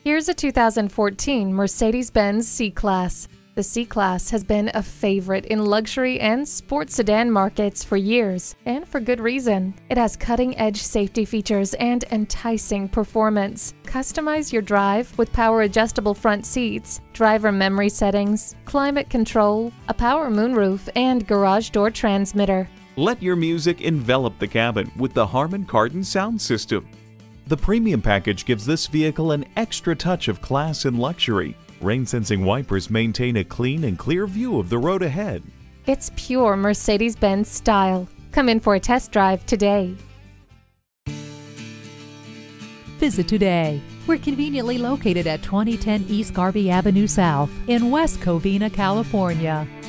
Here's a 2014 Mercedes-Benz C-Class. The C-Class has been a favorite in luxury and sports sedan markets for years, and for good reason. It has cutting-edge safety features and enticing performance. Customize your drive with power-adjustable front seats, driver memory settings, climate control, a power moonroof, and garage door transmitter. Let your music envelop the cabin with the Harman Kardon sound system. The premium package gives this vehicle an extra touch of class and luxury. Rain-sensing wipers maintain a clean and clear view of the road ahead. It's pure Mercedes-Benz style. Come in for a test drive today. Visit today. We're conveniently located at 2010 East Garvey Avenue South in West Covina, California.